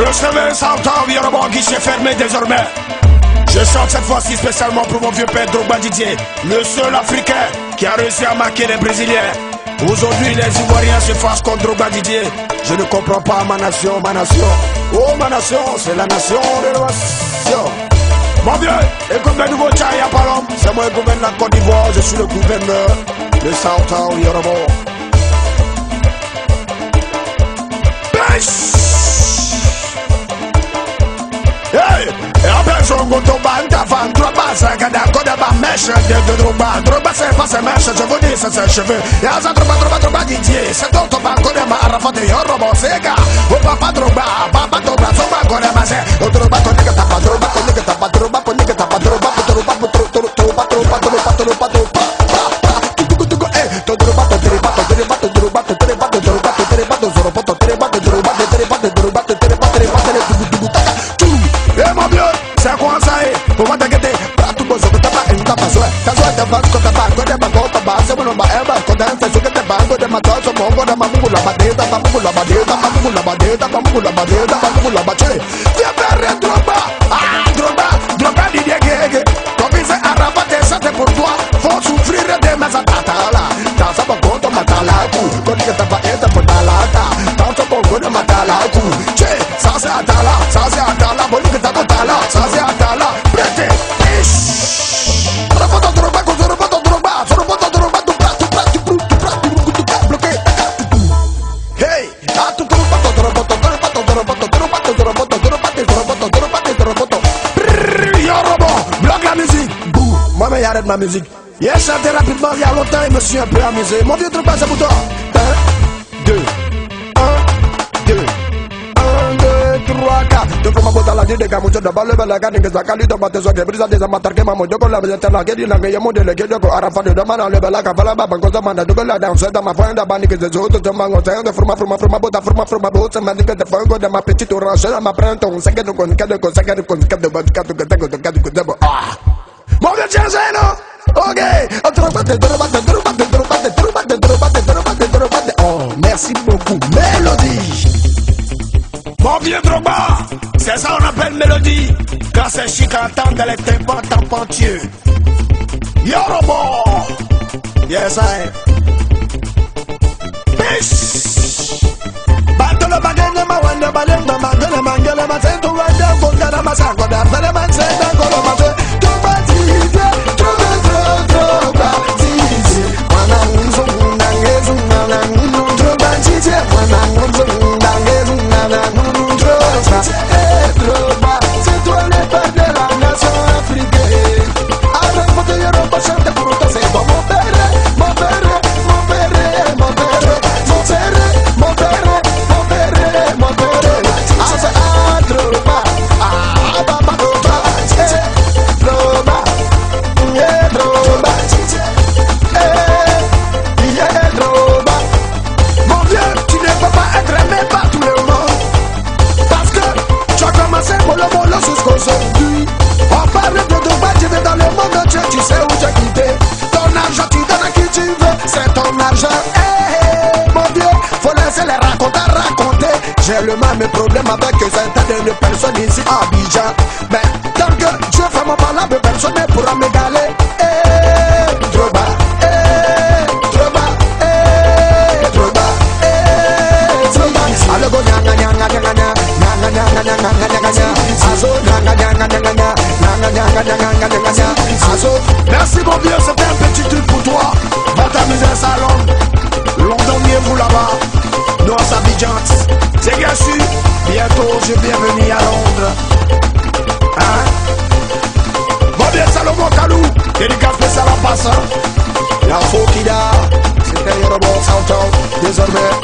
Recevez 100 ans, Yoruba, guichet fermé désormais. Je chante cette fois-ci spécialement pour mon vieux père Drogba Didier, le seul Africain qui a réussi à marquer les Brésiliens. Aujourd'hui, les Ivoiriens se fâchent contre Drogba Didier. Je ne comprends pas ma nation, ma nation. Oh, ma nation, c'est la nation de l'innovation. Mon vieux, écoute le nouveau Tchaya Palom. C'est moi le gouverneur de la Côte d'Ivoire, je suis le gouverneur de South Yoruba. Hey! Et après, je go to banda fan Drogba, c'est que d'accord de ma mèche de Drogba. Drogba, c'est pas ses mèches, je vous dis, c'est ses cheveux. Et à ça, Drogba Didier, c'est ton toba, connaît ma Arafat de Yoruba, c'est gars. Oh, papa Drogba, Drogba, connaît ma zé. Oh, Drogba, connaît que t'as pas, Drogba, connaît que t'as pas, Drogba, connaît que t'as pas, Drogba, c'est quoi ça? On va t'inquiéter. Tout beau, je t'ai une tapasse. Quand je te vois, quand t'as pas, quand t'as pas, quand t'as pas, c'est mon nom, quand t'as un fait, que t'as pas, quand t'as ma tosse, mon gars, ma moule, la badée, ta moule, la badée, ta moule, la badée, ta moule, la badée, ta moule, la badée. Viens faire un Drogba. Ah, Drogba, Didier Guégué. Comme il s'est arrabaté, c'était pour toi. Faut souffrir de mes attaques là. T'as ça, pas contre ma talakou. Quand tu t'as pas été pour talata. T'as ça, pas contre ma talakou. Ça, c'est Atala, ça, c'est Atala. Bon, que t'as pas tala, ça, c'est Atala. Prêtez. Moi, mais arrête ma musique. Il a chanté rapidement il y a longtemps et me suis un peu amusé. Mon vieux Drogba, c'est pour toi. 1, 2, 1, 2, 1, 2, 3, 4. De comment botter la de Gamujo de Balle, la garde que ça calite, de tes oeufs, brise des amateurs qui m'a monté pour la visite à la guerre, la meilleure modèle que de Arafa de Damana, le Bala Cavala, Bancosa, Manda, de la danse, dans ma pointe, d'Abani, que des autres, de Mango, de Forma, Bota, Mandic, de Fango, de ma petite orange, à ma prente, on s'est de concade, de Mon vieux Tienzeno, ok. Oh, merci beaucoup, Mélodie. Mon vieux Drogba, c'est ça on appelle mélodie. Quand c'est chic à entendre les tympans tampentieux. Yoruba, yes I. Peace. Bato le bagage ma wanda balem ma mangale mangale ma sento wanda bongara ma sango da fere ma sento kolo ma se. C'est toi le père de la nation africaine. Avec votre Yoruba chante pour toi, c'est bon mon père, mon père, mon père, mon père, mon père, mon père, mon père, mon père. Ah c'est Drogba, ah papa Drogba, Drogba, Drogba, Drogba. Mon vieux, tu ne peux pas être aimé par tout le monde. Bolo jusqu'aujourd'hui. On parle de Drogba, tu vas dans le monde entier, tu sais où j'ai quitté. Ton argent, tu donnes à qui tu veux, c'est ton argent. Hey, mon Dieu, faut laisser les raconter. J'ai le même problème avec certaines personnes ici à Abidjan. Mais tant que Dieu fait mon malade, personne ne pourra m'égaler. Hey, Drogba, hey, Drogba, hey, Drogba, hey, Drogba. Allez, go, nyanga, nyanga, nyanga, nyanga. Merci mon vieux, c'était un petit truc pour toi. Va t'amuser à salon. Londonien vous là-bas. Nous à Abidjan. C'est bien sûr. Bientôt je viens venir à Londres. Hein? Mon vieux Salomon Kalou. Dédicace spéciale en passant. La Fokida. C'était Yoruba South Désormais.